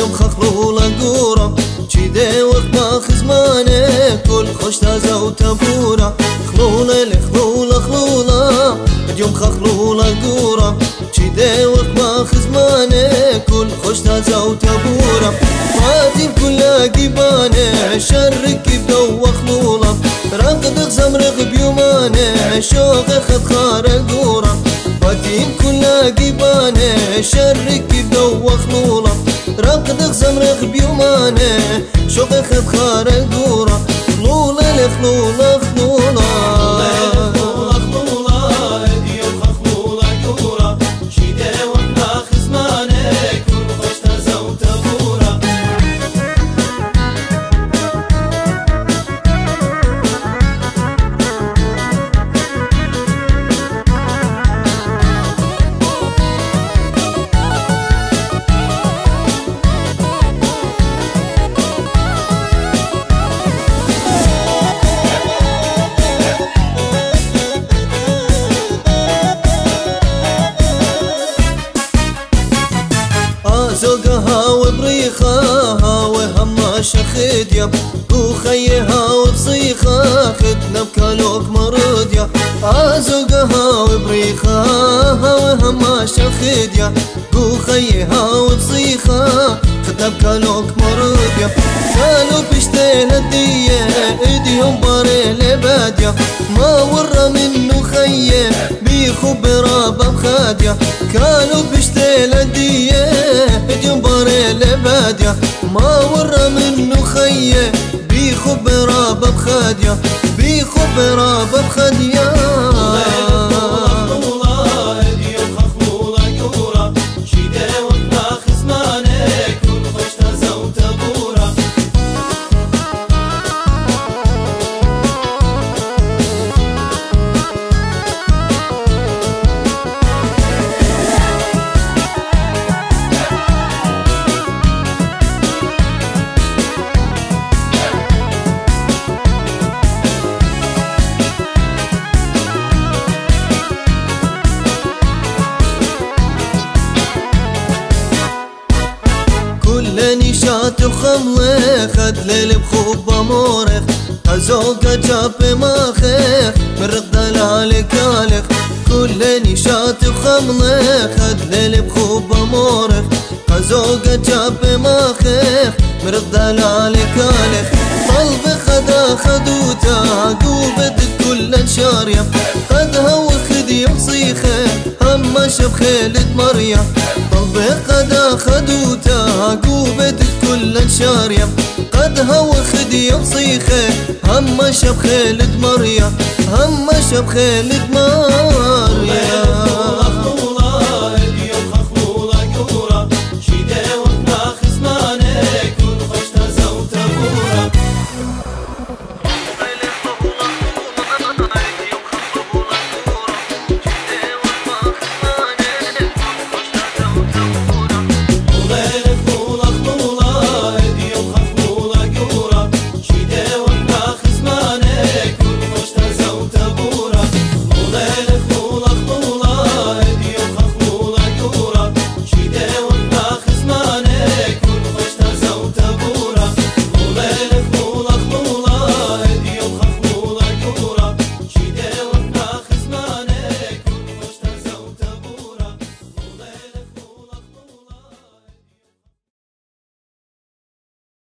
اليوم خخلولا قورة شيدي وقت ما خزمانه كل خوش تازه وتبورة خلولا لخلولا خلولا اليوم خخلولا قورة شيدي وقت ما خزمانه كل خوش تازه وتبورة فاتي كلها قيبانه شرك بدو وخلولا رقد زمرق بيومانه شوق خد خار قورة فاتي كلها قيبانه شرك بدو وخلولا رقد زمرق بيومانه شوق خد خار قورة خلولا لخلولا خلولا زوقها وبريخها وهما شخديا وخيها وبصيخها خدنا بكالوك مروديا زوقها وبريخها وهما شخديا وخيها وبصيخها خدنا بكالوك مروديا قالوا بشتين هدية ايديهم باري لباديا ما ورا منه خيه بيخب رابا بخاديا كانوا بشتين هدية ايديهم باري لباديا ما ورا منه خيه بيخب رابا بخاديا بيخب رابا بخاديا نشات وخملة خد ليل بخوبة مورخ هزوقة جاب ماخخ من رقدة لالكالخ كل نشات وخملة خد ليل بخوبة مورخ هزوقة جاب ماخخ من رقدة لالكالخ طلب خدا خدوتا قوبة كل شارية خدها وخدي مصيخة هما شب خالد مريم طلب خدا خدوتا قوبة كل شارية قدها وخدي مصيخة هما شب خالد مريم هما شب خالد مريم